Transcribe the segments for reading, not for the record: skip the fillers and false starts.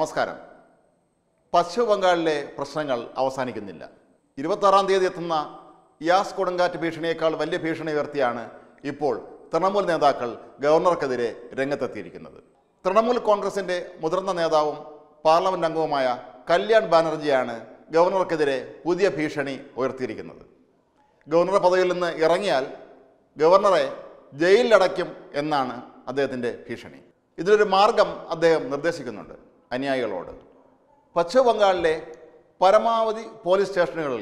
നമസ്കാരം. പശ്ചിമ ബംഗാളിലെ പ്രശ്നങ്ങൾ അവസാനിക്കുന്നില്ല. 26-ാം തീയതി എത്തുന്ന യാസ് കൊടുങ്കാറ്റ് ഭീഷണിയേക്കാൾ വലിയ ഭീഷണി ഉയർത്തിയാണ് ഇപ്പോൾ തൃണമൂൽ നേതാക്കൾ ഗവർണർക്കെതിരെ രംഗത്തെത്തിയിരിക്കുന്നത്. തൃണമൂൽ കോൺഗ്രസിൻ്റെ മുതിർന്ന നേതാവും പാർലമെൻറ്റ് അംഗവുമായ കല്യാൺ ബാനർജിയാണ് ഗവർണർക്കെതിരെ പുതിയ ഭീഷണി ഉയർത്തിയിരിക്കുന്നത്. ഗവർണർ പദവിയിൽ നിന്ന് ഇറങ്ങിയാൽ ഗവർണറെ ജയിലിലടയ്ക്കും എന്നാണ് അദ്ദേഹത്തിൻ്റെ ഭീഷണി. ഇതിലൊരു മാർഗം അദ്ദേഹം നിർദ്ദേശിക്കുന്നുണ്ട് അനുയായികളോട്. പശ്ചിമ ബംഗാളിലെ പരമാവധി പോലീസ് സ്റ്റേഷനുകളിൽ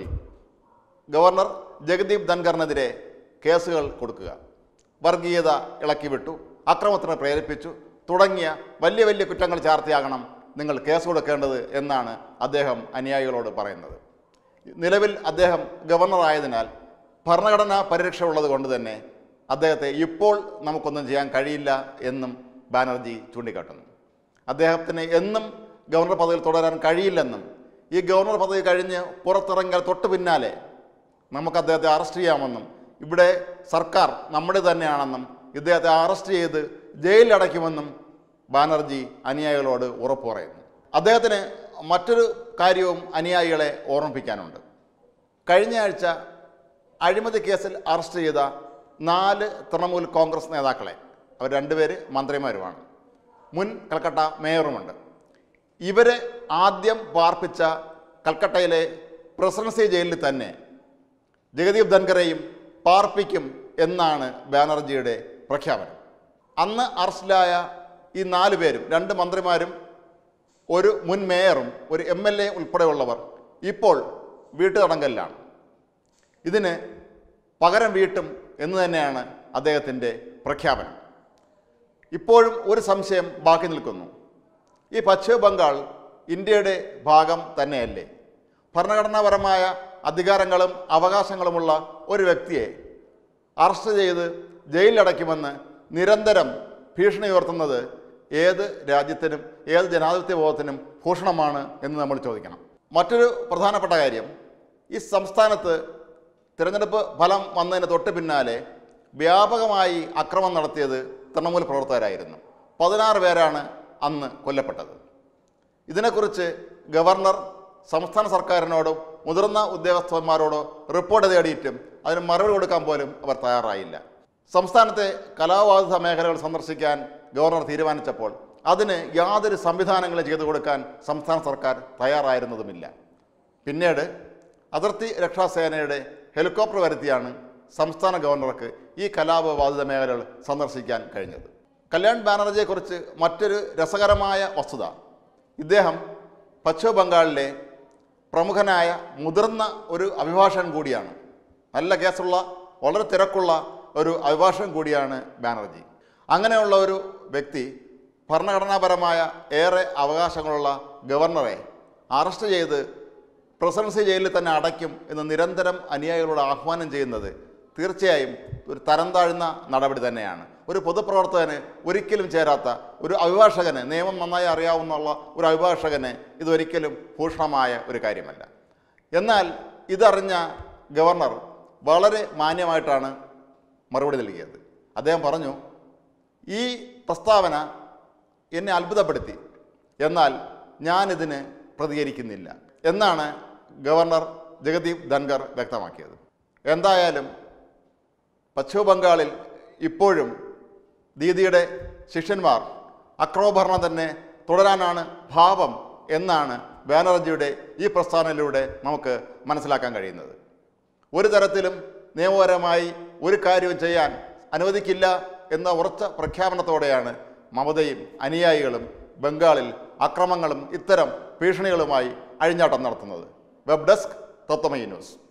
ഗവർണർ ജഗദീപ് ധൻഖറിനെതിരെ കേസുകൾ കൊടുക്കുക, വർഗീയത ഇളക്കിവിട്ടു, അക്രമത്തിന് പ്രേരിപ്പിച്ചു തുടങ്ങിയ വലിയ വലിയ കുറ്റങ്ങൾ ചാർത്തിയാകണം നിങ്ങൾ കേസ് കൊടുക്കേണ്ടത് എന്നാണ് അദ്ദേഹം അനുയായികളോട് പറയുന്നത്. നിലവിൽ അദ്ദേഹം ഗവർണറായതിനാൽ ഭരണഘടനാ പരിരക്ഷ ഉള്ളത് കൊണ്ട് തന്നെ അദ്ദേഹത്തെ ഇപ്പോൾ നമുക്കൊന്നും ചെയ്യാൻ കഴിയില്ല എന്നും ബാനർജി ചൂണ്ടിക്കാട്ടുന്നു. അദ്ദേഹത്തിന് എന്നും ഗവർണർ പദവിയിൽ തുടരാൻ കഴിയില്ലെന്നും ഈ ഗവർണർ പദവി കഴിഞ്ഞ് പുറത്തിറങ്ങിയാൽ തൊട്ട് പിന്നാലെ നമുക്ക് അദ്ദേഹത്തെ അറസ്റ്റ് ചെയ്യാമെന്നും ഇവിടെ സർക്കാർ നമ്മുടെ തന്നെയാണെന്നും ഇദ്ദേഹത്തെ അറസ്റ്റ് ചെയ്ത് ജയിലിലടയ്ക്കുമെന്നും ബാനർജി അനുയായികളോട് ഉറപ്പു പറയുന്നു. അദ്ദേഹത്തിന് മറ്റൊരു കാര്യവും അനുയായികളെ ഓർമ്മിപ്പിക്കാനുണ്ട്. കഴിഞ്ഞ ആഴ്ച അഴിമതി കേസിൽ അറസ്റ്റ് ചെയ്ത 4 തൃണമൂൽ കോൺഗ്രസ് നേതാക്കളെ, അവർ 2 പേര് മന്ത്രിമാരുമാണ്, മുൻ കൽക്കട്ട മേയറുമുണ്ട്. ഇവരെ ആദ്യം പാർപ്പിച്ച കൽക്കട്ടയിലെ പ്രസിഡൻസി ജയിലിൽ തന്നെ ജഗദീപ് ധൻഖറെയും പാർപ്പിക്കും എന്നാണ് ബാനർജിയുടെ പ്രഖ്യാപനം. അന്ന് അറസ്റ്റിലായ ഈ 4 പേരും, 2 മന്ത്രിമാരും, ഒരു മുൻ മേയറും, ഒരു MLA ഉൾപ്പെടെയുള്ളവർ ഇപ്പോൾ വീട്ടുതടങ്കലിലാണ്. ഇതിന് പകരം വീട്ടും എന്ന് തന്നെയാണ് അദ്ദേഹത്തിൻ്റെ പ്രഖ്യാപനം. ഇപ്പോഴും ഒരു സംശയം ബാക്കി നിൽക്കുന്നു. ഈ പശ്ചിമ ബംഗാൾ ഇന്ത്യയുടെ ഭാഗം തന്നെയല്ലേ? ഭരണഘടനാപരമായ അധികാരങ്ങളും അവകാശങ്ങളുമുള്ള ഒരു വ്യക്തിയെ അറസ്റ്റ് ചെയ്ത് ജയിലിലടയ്ക്കുമെന്ന് നിരന്തരം ഭീഷണി ഉയർത്തുന്നത് ഏത് രാജ്യത്തിനും ഏത് ജനാധിപത്യ ബോധത്തിനും ഭൂഷണമാണ് എന്ന് നമ്മൾ ചോദിക്കണം. മറ്റൊരു പ്രധാനപ്പെട്ട കാര്യം, ഈ സംസ്ഥാനത്ത് തിരഞ്ഞെടുപ്പ് ഫലം വന്നതിന് തൊട്ട് പിന്നാലെ വ്യാപകമായി അക്രമം നടത്തിയത് തൃണമൂൽ പ്രവർത്തകരായിരുന്നു. 16 പേരാണ് അന്ന് കൊല്ലപ്പെട്ടത്. ഇതിനെക്കുറിച്ച് ഗവർണർ സംസ്ഥാന സർക്കാരിനോടും മുതിർന്ന ഉദ്യോഗസ്ഥന്മാരോടോ റിപ്പോർട്ട് തേടിയിട്ടും അതിന് മറുപടി കൊടുക്കാൻ പോലും അവർ തയ്യാറായില്ല. സംസ്ഥാനത്തെ കലാബാധിത മേഖലകൾ സന്ദർശിക്കാൻ ഗവർണർ തീരുമാനിച്ചപ്പോൾ അതിന് യാതൊരു സംവിധാനങ്ങളും ചെയ്തു കൊടുക്കാൻ സംസ്ഥാന സർക്കാർ തയ്യാറായിരുന്നതുമില്ല. പിന്നീട് അതിർത്തി രക്ഷാസേനയുടെ ഹെലികോപ്റ്റർ വരുത്തിയാണ് സംസ്ഥാന ഗവർണർക്ക് ഈ കലാപബാധിത മേഖലകൾ സന്ദർശിക്കാൻ കഴിഞ്ഞത്. കല്യാൺ ബാനർജിയെക്കുറിച്ച് മറ്റൊരു രസകരമായ വസ്തുത, ഇദ്ദേഹം പശ്ചിമ ബംഗാളിലെ പ്രമുഖനായ മുതിർന്ന ഒരു അഭിഭാഷകൻ കൂടിയാണ്. നല്ല കേസുള്ള, വളരെ തിരക്കുള്ള ഒരു അഭിഭാഷകൻ കൂടിയാണ് ബാനർജി. അങ്ങനെയുള്ള ഒരു വ്യക്തി ഭരണഘടനാപരമായ ഏറെ അവകാശങ്ങളുള്ള ഗവർണറെ അറസ്റ്റ് ചെയ്ത് പ്രസിഡൻസി ജയിലിൽ തന്നെ അടയ്ക്കും എന്ന് നിരന്തരം അനുയായികളോട് ആഹ്വാനം ചെയ്യുന്നത് തീർച്ചയായും ഒരു തരം താഴ്ന്ന നടപടി തന്നെയാണ്. ഒരു പൊതുപ്രവർത്തകന് ഒരിക്കലും ചേരാത്ത ഒരു അഭിഭാഷകന്, നിയമം നന്നായി അറിയാവുന്നുള്ള ഒരു അഭിഭാഷകന് ഇതൊരിക്കലും ഭൂഷണമായ ഒരു കാര്യമല്ല. എന്നാൽ ഇതറിഞ്ഞ ഗവർണർ വളരെ മാന്യമായിട്ടാണ് മറുപടി നൽകിയത്. അദ്ദേഹം പറഞ്ഞു, ഈ പ്രസ്താവന എന്നെ അത്ഭുതപ്പെടുത്തി, എന്നാൽ ഞാനിതിന് പ്രതികരിക്കുന്നില്ല എന്നാണ് ഗവർണർ ജഗദീപ് ധൻഖർ വ്യക്തമാക്കിയത്. എന്തായാലും പശ്ചിമ ബംഗാളിൽ ഇപ്പോഴും ദീദിയുടെ ശിഷ്യന്മാർ അക്രമഭരണം തന്നെ തുടരാനാണ് ഭാവം എന്നാണ് ബാനർജിയുടെ ഈ പ്രസ്താവനയിലൂടെ നമുക്ക് മനസ്സിലാക്കാൻ കഴിയുന്നത്. ഒരു തരത്തിലും നിയമപരമായി ഒരു കാര്യവും ചെയ്യാൻ അനുവദിക്കില്ല എന്ന ഉറച്ച പ്രഖ്യാപനത്തോടെയാണ് മമതയും അനുയായികളും ബംഗാളിൽ അക്രമങ്ങളും ഇത്തരം ഭീഷണികളുമായി അഴിഞ്ഞാട്ടം നടത്തുന്നത്. Web desk Tatwamayi news.